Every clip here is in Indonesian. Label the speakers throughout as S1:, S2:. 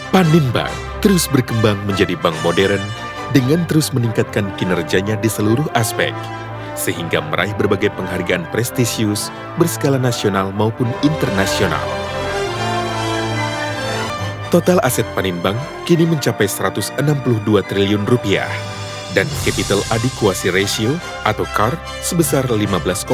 S1: Paninbank terus berkembang menjadi bank modern dengan terus meningkatkan kinerjanya di seluruh aspek, sehingga meraih berbagai penghargaan prestisius berskala nasional maupun internasional. Total aset Paninbank kini mencapai 162 triliun rupiah dan capital adequacy ratio atau CAR sebesar 15,6%.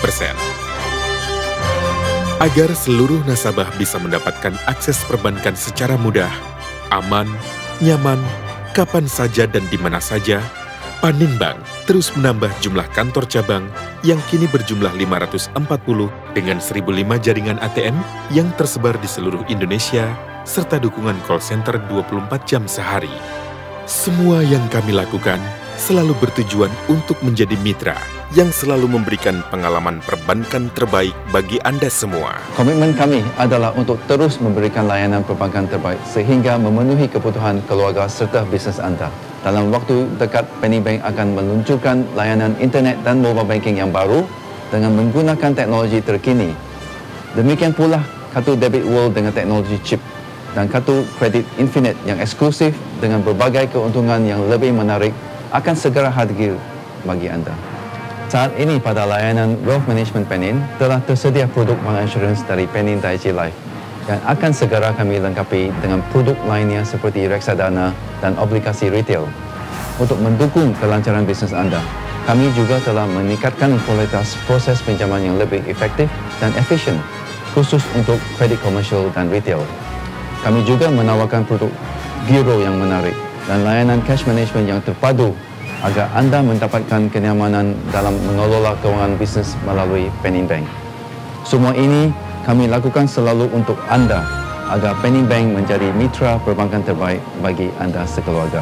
S1: Agar seluruh nasabah bisa mendapatkan akses perbankan secara mudah, aman, nyaman, kapan saja dan di mana saja, Paninbank terus menambah jumlah kantor cabang yang kini berjumlah 540 dengan 1.005 jaringan ATM yang tersebar di seluruh Indonesia serta dukungan call center 24 jam sehari. Semua yang kami lakukan selalu bertujuan untuk menjadi mitra yang selalu memberikan pengalaman perbankan terbaik bagi Anda semua.
S2: Komitmen kami adalah untuk terus memberikan layanan perbankan terbaik sehingga memenuhi kebutuhan keluarga serta bisnes anda. Dalam waktu dekat, Paninbank akan meluncurkan layanan internet dan mobile banking yang baru dengan menggunakan teknologi terkini. Demikian pula kartu debit World dengan teknologi chip dan kartu kredit Infinite yang eksklusif dengan berbagai keuntungan yang lebih menarik akan segera hadir bagi anda. Saat ini pada layanan Wealth Management Panin telah tersedia produk bank insurance dari Panin Dai-ichi Life yang akan segera kami lengkapi dengan produk lainnya seperti reksadana dan obligasi retail. Untuk mendukung kelancaran bisnes anda, kami juga telah meningkatkan kualitas proses pinjaman yang lebih efektif dan efisien, khusus untuk kredit komersial dan retail. Kami juga menawarkan produk giro yang menarik dan layanan cash management yang terpadu agar anda mendapatkan kenyamanan dalam mengelola keuangan bisnes melalui Paninbank. Semua ini kami lakukan selalu untuk anda agar Paninbank menjadi mitra perbankan terbaik bagi anda sekeluarga.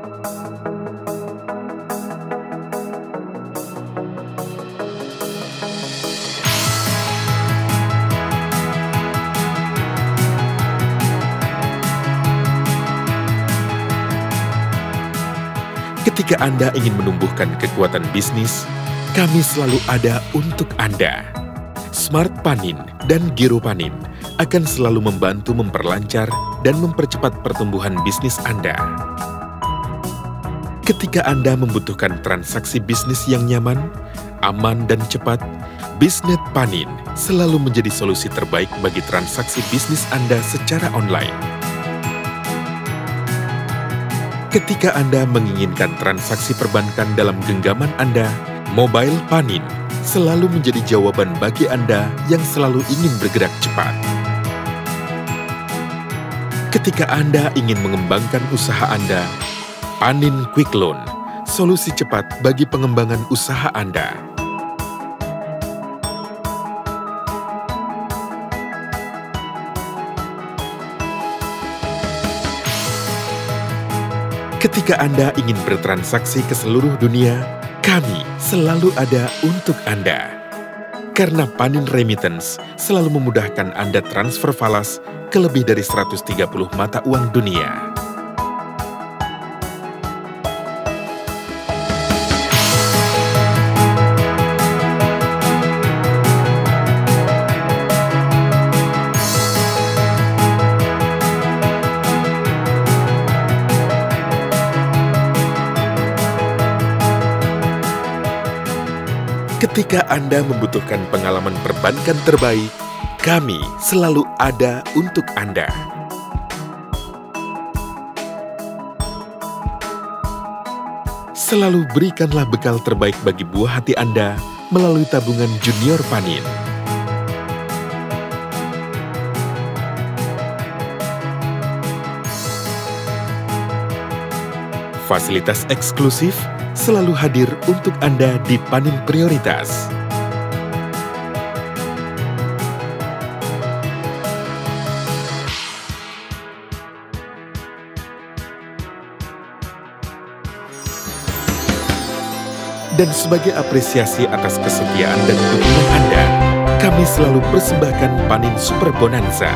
S1: Ketika Anda ingin menumbuhkan kekuatan bisnis, kami selalu ada untuk Anda. Smart Panin dan Giro Panin akan selalu membantu memperlancar dan mempercepat pertumbuhan bisnis Anda. Ketika Anda membutuhkan transaksi bisnis yang nyaman, aman, dan cepat, Bisnet Panin selalu menjadi solusi terbaik bagi transaksi bisnis Anda secara online. Ketika Anda menginginkan transaksi perbankan dalam genggaman Anda, Mobile Panin selalu menjadi jawaban bagi Anda yang selalu ingin bergerak cepat. Ketika Anda ingin mengembangkan usaha Anda, Panin Quick Loan, solusi cepat bagi pengembangan usaha Anda. Ketika Anda ingin bertransaksi ke seluruh dunia, kami selalu ada untuk Anda. Karena Panin Remittance selalu memudahkan Anda transfer falas ke lebih dari 130 mata uang dunia. Ketika Anda membutuhkan pengalaman perbankan terbaik, kami selalu ada untuk Anda. Selalu berikanlah bekal terbaik bagi buah hati Anda melalui tabungan Junior Panin. Fasilitas eksklusif selalu hadir untuk Anda di Panin Prioritas. Dan sebagai apresiasi atas kesetiaan dan dukungan Anda, kami selalu persembahkan Panin Super Bonanza.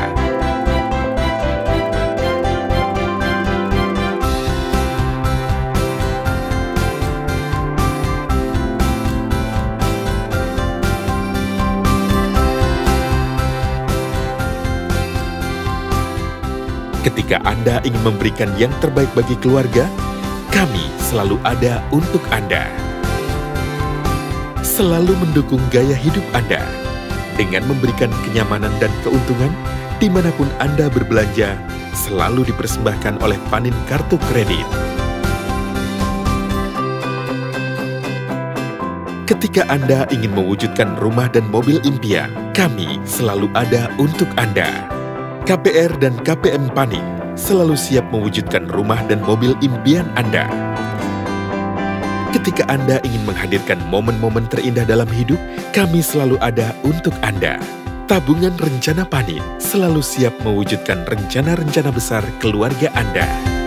S1: Ketika Anda ingin memberikan yang terbaik bagi keluarga, kami selalu ada untuk Anda. Selalu mendukung gaya hidup Anda dengan memberikan kenyamanan dan keuntungan dimanapun Anda berbelanja, selalu dipersembahkan oleh Panin Kartu Kredit. Ketika Anda ingin mewujudkan rumah dan mobil impian, kami selalu ada untuk Anda. KPR dan KPM Panin selalu siap mewujudkan rumah dan mobil impian Anda. Ketika Anda ingin menghadirkan momen-momen terindah dalam hidup, kami selalu ada untuk Anda. Tabungan Rencana Panin selalu siap mewujudkan rencana-rencana besar keluarga Anda.